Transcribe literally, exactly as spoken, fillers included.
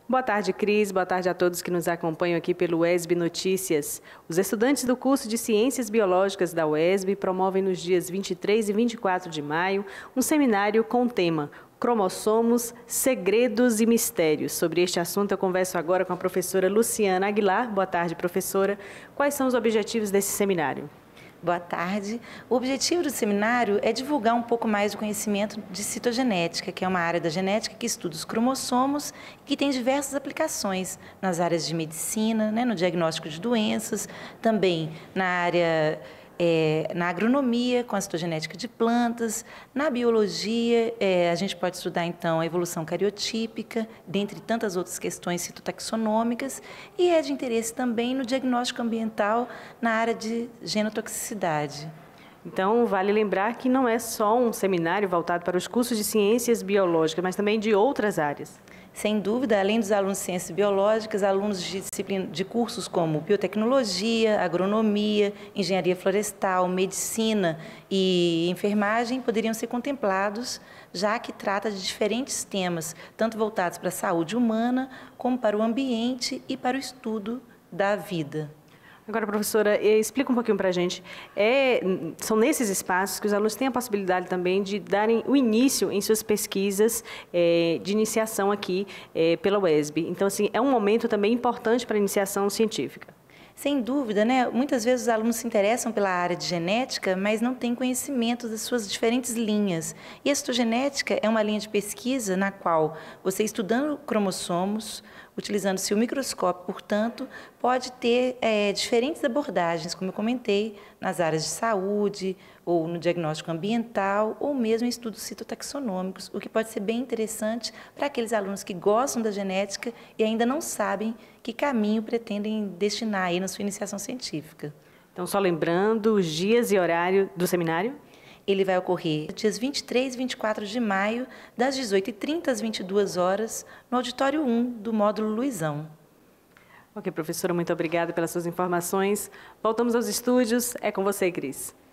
Boa tarde, Cris. Boa tarde a todos que nos acompanham aqui pelo U E S B Notícias. Os estudantes do curso de Ciências Biológicas da U E S B promovem nos dias vinte e três e vinte e quatro de maio um seminário com o tema Cromossomos, Segredos e Mistérios. Sobre este assunto eu converso agora com a professora Luciana Aguilar. Boa tarde, professora. Quais são os objetivos desse seminário? Boa tarde. O objetivo do seminário é divulgar um pouco mais do conhecimento de citogenética, que é uma área da genética que estuda os cromossomos e que tem diversas aplicações nas áreas de medicina, né, no diagnóstico de doenças, também na área É, na agronomia, com a citogenética de plantas, na biologia, é, a gente pode estudar, então, a evolução cariotípica, dentre tantas outras questões citotaxonômicas, e é de interesse também no diagnóstico ambiental na área de genotoxicidade. Então, vale lembrar que não é só um seminário voltado para os cursos de ciências biológicas, mas também de outras áreas. Sem dúvida, além dos alunos de ciências biológicas, alunos de, disciplina, de cursos como biotecnologia, agronomia, engenharia florestal, medicina e enfermagem poderiam ser contemplados, já que trata de diferentes temas, tanto voltados para a saúde humana, como para o ambiente e para o estudo da vida. Agora, professora, explica um pouquinho para a gente. É, são nesses espaços que os alunos têm a possibilidade também de darem o início em suas pesquisas é, de iniciação aqui é, pela U E S B. Então, assim, é um momento também importante para a iniciação científica. Sem dúvida, né? Muitas vezes os alunos se interessam pela área de genética, mas não têm conhecimento das suas diferentes linhas. E a citogenética é uma linha de pesquisa na qual você, estudando cromossomos, utilizando-se o microscópio, portanto, pode ter é, diferentes abordagens, como eu comentei, nas áreas de saúde, ou no diagnóstico ambiental, ou mesmo em estudos citotaxonômicos, o que pode ser bem interessante para aqueles alunos que gostam da genética e ainda não sabem que caminho pretendem destinar aí na sua iniciação científica. Então, só lembrando os dias e horário do seminário? Ele vai ocorrer dias vinte e três e vinte e quatro de maio, das dezoito e trinta às vinte e duas horas, no auditório um do módulo Luizão. Ok, professora, muito obrigada pelas suas informações. Voltamos aos estúdios. É com você, Cris.